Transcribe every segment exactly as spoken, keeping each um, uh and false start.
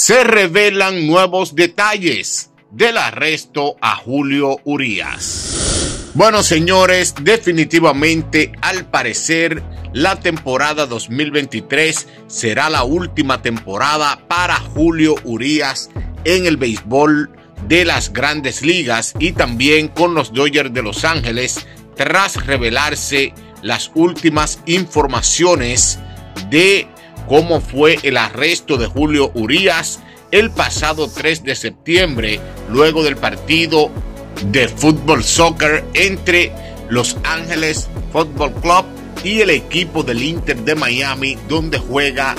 Se revelan nuevos detalles del arresto a Julio Urías. Bueno, señores, definitivamente, al parecer, la temporada dos mil veintitrés será la última temporada para Julio Urías en el béisbol de las Grandes Ligas y también con los Dodgers de Los Ángeles, tras revelarse las últimas informaciones de cómo fue el arresto de Julio Urías el pasado tres de septiembre, luego del partido de fútbol soccer entre Los Ángeles Football Club y el equipo del Inter de Miami, donde juega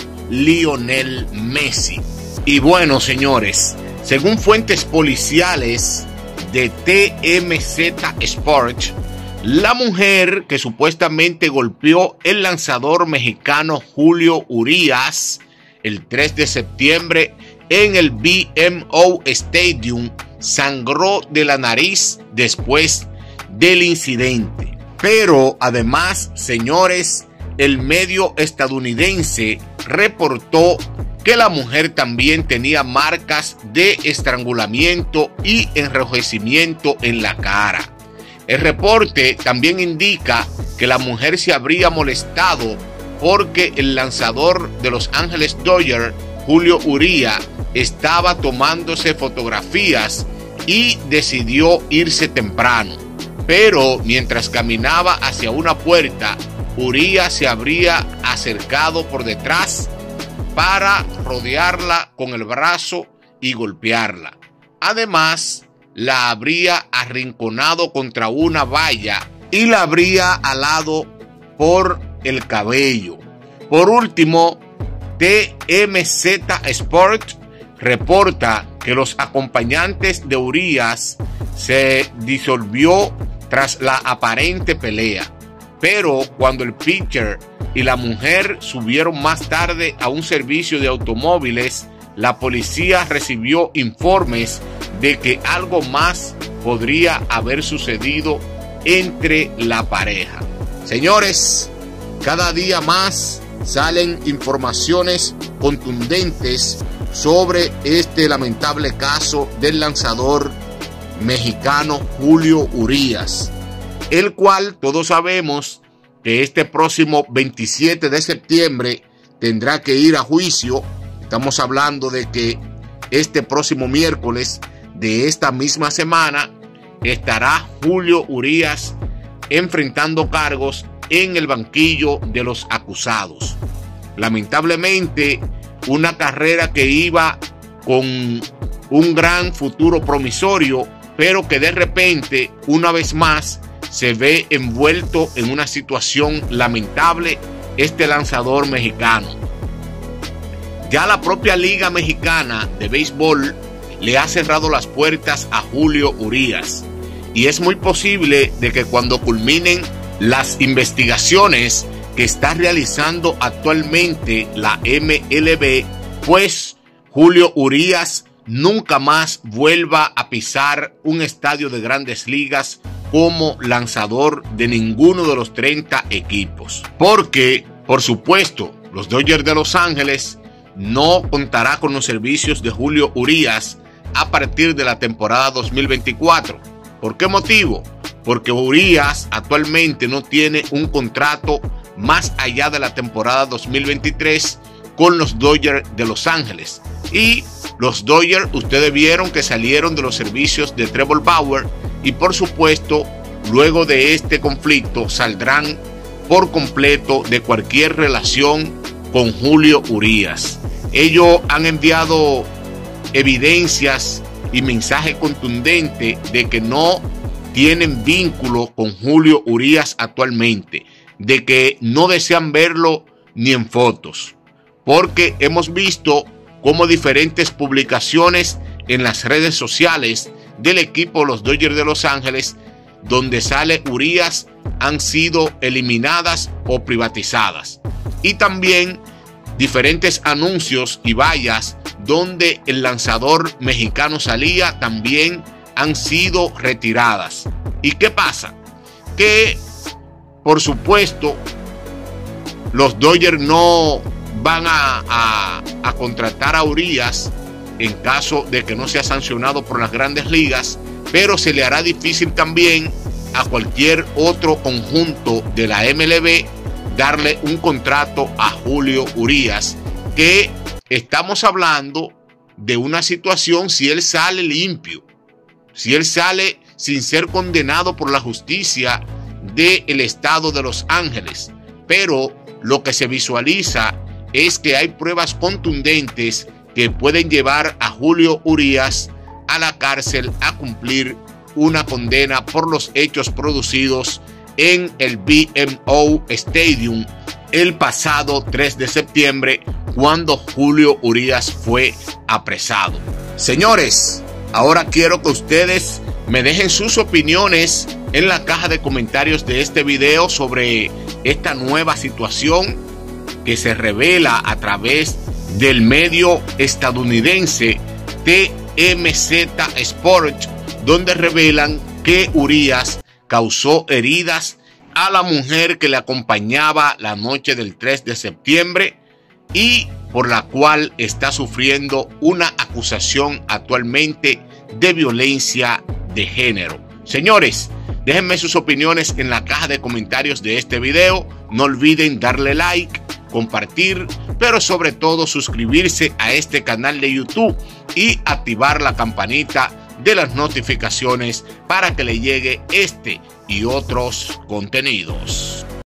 Lionel Messi. Y bueno, señores, según fuentes policiales de T M Z Sports, la mujer que supuestamente golpeó el lanzador mexicano Julio Urías el tres de septiembre en el B M O Stadium sangró de la nariz después del incidente. Pero además, señores, el medio estadounidense reportó que la mujer también tenía marcas de estrangulamiento y enrojecimiento en la cara. El reporte también indica que la mujer se habría molestado porque el lanzador de Los Ángeles Dodgers, Julio Urías, estaba tomándose fotografías y decidió irse temprano. Pero mientras caminaba hacia una puerta, Urías se habría acercado por detrás para rodearla con el brazo y golpearla. Además, la habría arrinconado contra una valla y la habría alado por el cabello. Por último, T M Z Sport reporta que los acompañantes de Urías se disolvió tras la aparente pelea, pero cuando el pitcher y la mujer subieron más tarde a un servicio de automóviles, la policía recibió informes de que algo más podría haber sucedido entre la pareja. Señores, cada día más salen informaciones contundentes sobre este lamentable caso del lanzador mexicano Julio Urías, el cual todos sabemos que este próximo veintisiete de septiembre tendrá que ir a juicio. Estamos hablando de que este próximo miércoles de esta misma semana estará Julio Urías enfrentando cargos en el banquillo de los acusados. Lamentablemente, una carrera que iba con un gran futuro promisorio, pero que de repente, una vez más, se ve envuelto en una situación lamentable este lanzador mexicano. Ya la propia Liga Mexicana de Béisbol le ha cerrado las puertas a Julio Urías, y es muy posible de que cuando culminen las investigaciones que está realizando actualmente la M L B, pues Julio Urías nunca más vuelva a pisar un estadio de Grandes Ligas como lanzador de ninguno de los treinta equipos. Porque, por supuesto, los Dodgers de Los Ángeles no contará con los servicios de Julio Urías a partir de la temporada dos mil veinticuatro. ¿Por qué motivo? Porque Urías actualmente no tiene un contrato más allá de la temporada dos mil veintitrés con los Dodgers de Los Ángeles. Y los Dodgers, ustedes vieron que salieron de los servicios de Trevor Bauer y por supuesto, luego de este conflicto saldrán por completo de cualquier relación con Julio Urías. Ellos han enviado evidencias y mensaje contundente de que no tienen vínculo con Julio Urías actualmente, de que no desean verlo ni en fotos, porque hemos visto cómo diferentes publicaciones en las redes sociales del equipo los Dodgers de Los Ángeles, donde sale Urías, han sido eliminadas o privatizadas, y también diferentes anuncios y vallas donde el lanzador mexicano salía también han sido retiradas. ¿Y qué pasa? Que por supuesto los Dodgers no van a, a, a contratar a Urías en caso de que no sea sancionado por las grandes ligas, pero se le hará difícil también a cualquier otro conjunto de la M L B darle un contrato a Julio Urías, que estamos hablando de una situación si él sale limpio, si él sale sin ser condenado por la justicia del estado de Los Ángeles. Pero lo que se visualiza es que hay pruebas contundentes que pueden llevar a Julio Urías a la cárcel a cumplir una condena por los hechos producidos en el B M O Stadium el pasado tres de septiembre, cuando Julio Urías fue apresado. Señores, ahora quiero que ustedes me dejen sus opiniones en la caja de comentarios de este video sobre esta nueva situación que se revela a través del medio estadounidense T M Z Sport, donde revelan que Urías causó heridas a la mujer que le acompañaba la noche del tres de septiembre y por la cual está sufriendo una acusación actualmente de violencia de género. Señores, déjenme sus opiniones en la caja de comentarios de este video. No olviden darle like, compartir, pero sobre todo suscribirse a este canal de YouTube y activar la campanita de las notificaciones para que le llegue este y otros contenidos.